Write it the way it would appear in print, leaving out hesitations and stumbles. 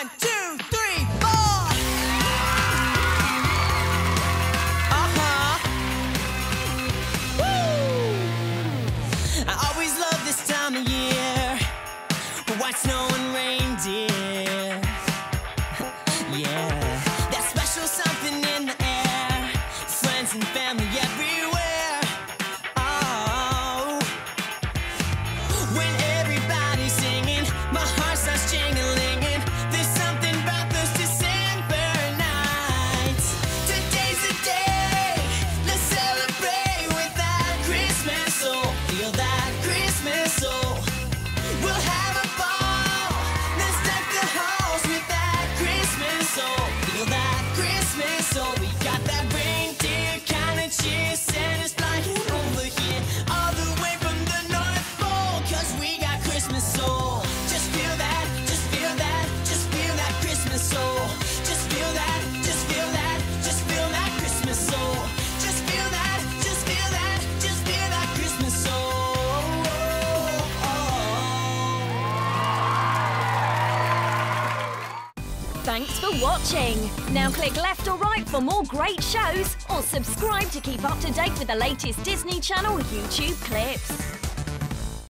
1, 2, 3, 4. Woo! I always love this time of year. White snow and reindeer. Yeah, that special something in the air. Friends and family everywhere. Oh, when everybody's singing, my heart starts jingling. There's something about those December nights. Today's the day. Let's celebrate with that Christmas soul. Feel that Christmas soul. We'll have a ball. Let's deck the halls with that Christmas soul. Feel that Christmas soul. We got that reindeer kind of cheer. Santa's flying over here, all the way from the North Pole. 'Cause we got Christmas soul. Just feel that, just feel that, just feel that Christmas soul. Just feel that, just feel that, just feel that Christmas soul. Just feel that, just feel that, just feel that Christmas soul. Thanks for watching. Now click left or right for more great shows, or subscribe to keep up to date with the latest Disney Channel YouTube clips.